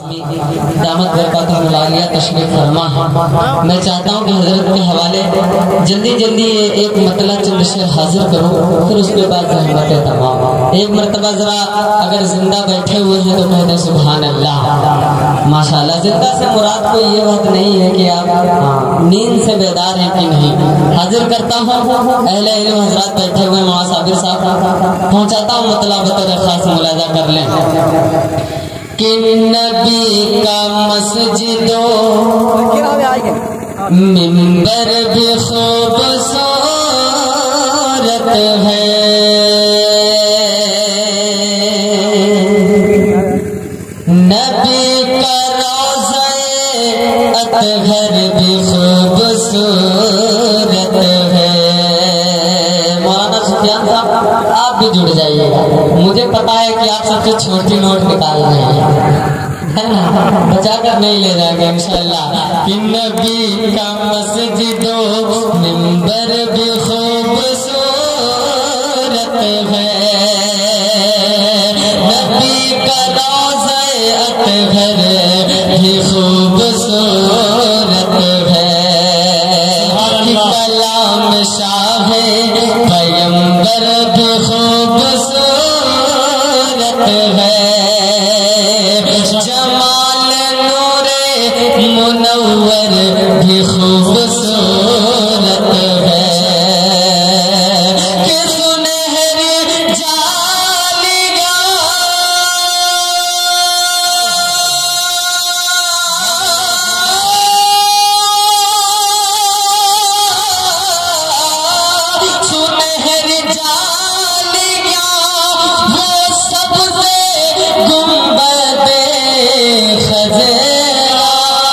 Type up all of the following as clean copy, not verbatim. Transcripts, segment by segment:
قاسمی دامت برکاتہ العالیہ تشریف فرما ہے. میں چاہتا ہوں کہ حضرت کے حوالے جلدی جلدی ایک مطلع چند شعر حاضر کروں، پھر اس کے بعد زحمت تمام. ایک مرتبہ ذرا اگر زندہ بیٹھے ہوئے ہیں تو کہہ دیں سبحان اللہ. ماشاءاللہ زندہ سے مراد کوئی یہ بات نہیں ہے کہ آپ نیند سے بیدار ہیں کہ نہیں. حاضر کرتا ہوں اہل علم حضرات بیٹھے ہوئے معاذ صابر صاحب، پہنچاتا ہوں مطلع بطور خاص ملاحظہ کر لیں کہ نبی کا مسجد و منبر بھی خوبصورت ہے، نبی کا روضہ اطہر بھی خوبصورت ہے. مولانا سفیان صاحب آپ بھی جڑ جائیے گا، مجھے پتا ہے کہ آپ سب سے چھوٹی نوٹ نکال رہے ہیں، بچا کر نہیں لے جائیں گے انشاءاللہ. کہ نبی کا مسجد و منبر بھی خوبصورت ہے، نبی کا روضہ اطہر بھی خوبصورت ہے، کلام شاہ پیغمبر بھی خوبصورت ہے، جمال نور منور بھی خوبصورت ہے، کہ سنہری جالیاں سنہری جالیاں وہ سب سے گنبد خضرا،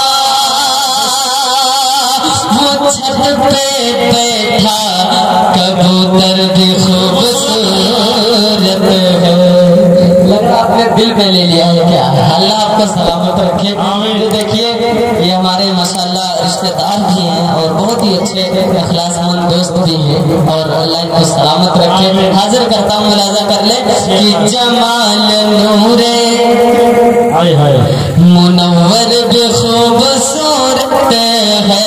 وہ چھت پہ بیٹھا کبوتر بھی خوبصورت ہے. لگ رہا آپ نے دل پہ لے لیا ہے کیا؟ اللہ آپ کو سلامت رکھے. دیکھیے یہ ہمارے ماشاءاللہ رشتہ دار بھی ہیں اور بہت ہی اچھے اخلاص مند دوست بھی ہیں، اور اللہ ان کو سلامت رکھے. حاضر کرتا ہوں ملاحظہ کر لیں کہ جمال نور منور بھی خوبصورت ہے،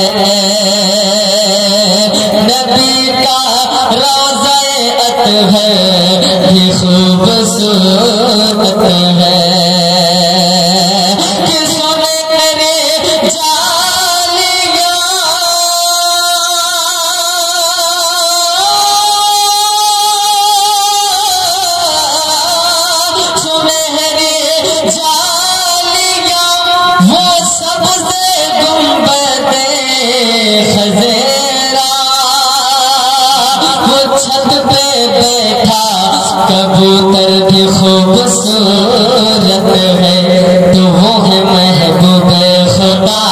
نبی کا روضہ اطہر بھی خوبصورت ہے، کہ سنہری جالیاں سنہری جالیاں وہ سب سے گنبد خضرا، وہ چھت پہ بیٹھا کبوتر بھی خوبصورت ہے، تو وہ ہے محبوب خدا.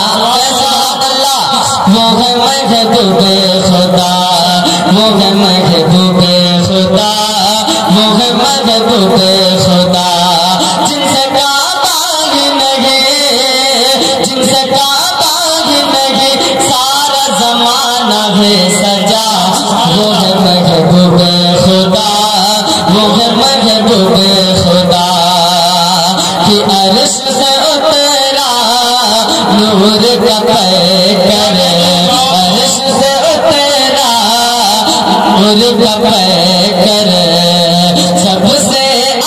وہ ہے محبوب خدا، وہ ہے محبوب خدا، وہ ہے محبوب خدا، جن سے کعبہ ہی نہیں، جن سے کعبہ ہی نہیں سارا زمانہ ہے سجا. وہ ہے محبوب خدا، وہ ہے محبوب خدا، کہ عرش سے اترا نور کا پیکر، عرش سے اترا نور کا پیکر، سب سے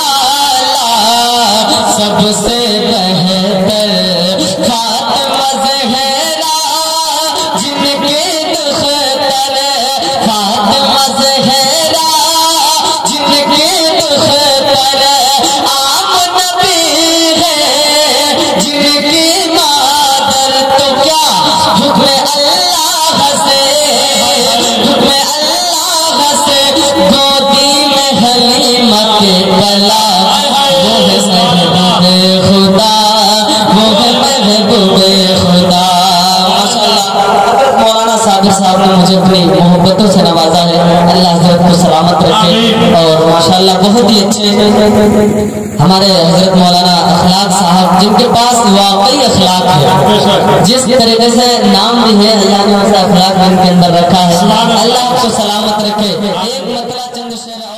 اعلیٰ سب سے بہتر فاطمہ زہرا جن کے دختر، فاطمہ زہرا جن کے دختر، عام نبی ہے جن کی مادر، تو کیا حکم اللہ سے، حکم اللہ سے گودی میں حلیمہ کے بلا. وہ ہے محبوب خدا، وہ ہے محبوب خدا. ماشاءاللہ مولانا صابر صاحب نے مجھے اپنی محبتوں سے نوازا ہے، اللہ حضرت کو سلامت رکھے. اور ماشاءاللہ بہت ہی اچھے ہمارے حضرت مولانا اخلاق صاحب، جن کے پاس واقعی اخلاق ہے، جس طریقے سے نام بھی ہے اللہ نے ویسا اخلاق ان کے اندر رکھا ہے. اللہ آپ کو سلامت رکھے. ایک مطلع چند شعر